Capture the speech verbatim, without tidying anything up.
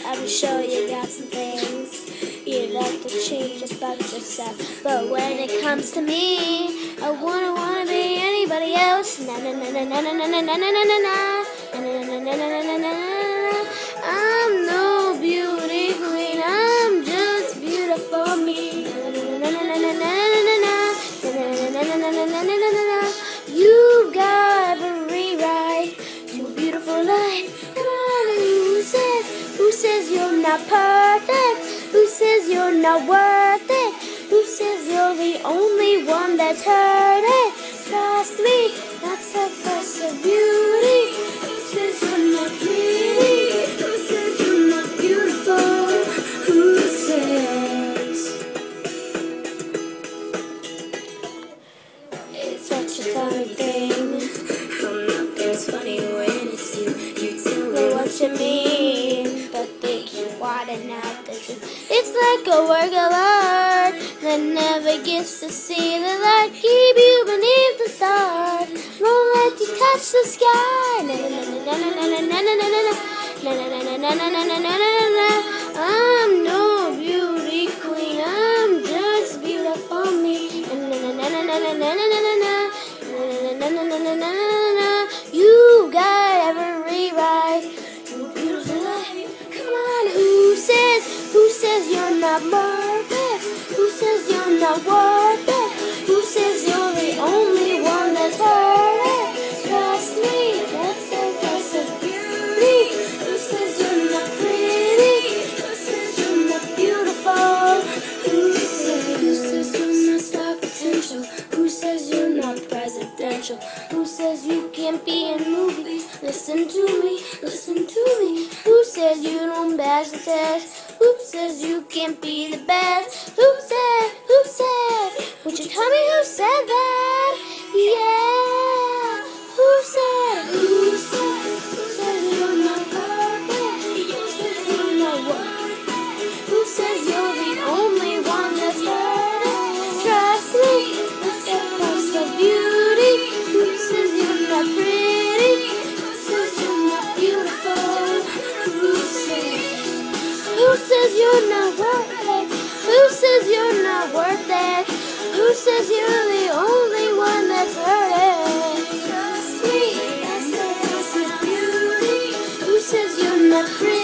I'm sure you got some things you'd like to change about yourself, but when it comes to me, I wouldn't wanna be anybody else. Na na na na na na na na na na na na na na na na. I'm no beauty queen, I'm just beautiful me. Na na na na na na na na na. You've got every right to a beautiful life. Come on, who says, who says you're not perfect? Who says you're not worth it? Who says you're the only one that's heard it? Trust me, that's a price of beauty. Who says you're not pretty? Who says you're not beautiful? Who says? It's such a funny thing. I'm not that's funny when it's you. You tell me what you mean, but they keep widen out the truth. It's like a work of art that never gets to see the light. Keep you beneath the stars, won't let you touch the sky. Na na na na na na na na na na na na na na na na. I'm no beauty queen, I'm just beautiful me. Na na na na na na na na na na na na na na. You got every right to a beautiful life. Come on, who says, who says you're not perfect? Who says you're not worth it? Who says you're the only one that's heard it? Trust me, that's the price of beauty. Who says you're not pretty? Who says you're not beautiful? Who says, who says you're not star potential? Who says you're not presidential? Who says you can't be in movies? Listen to me, listen to me. Who says you don't pass the test? Who says you can't be the best? Who said, who said? Would you tell me who said that? Yeah. Who said, who said? Who says you're not perfect? Who says you're not worth it? Who says you're the only one that's heard it? Trust me, that's the price of beauty. Who says you're not pretty? Who says you're not beautiful? Who says? Who says you're not worth it? Who says you're not worth it? Who says you're the only one that's heard it? Trust me, that's the price of beauty. Who says you're not pretty?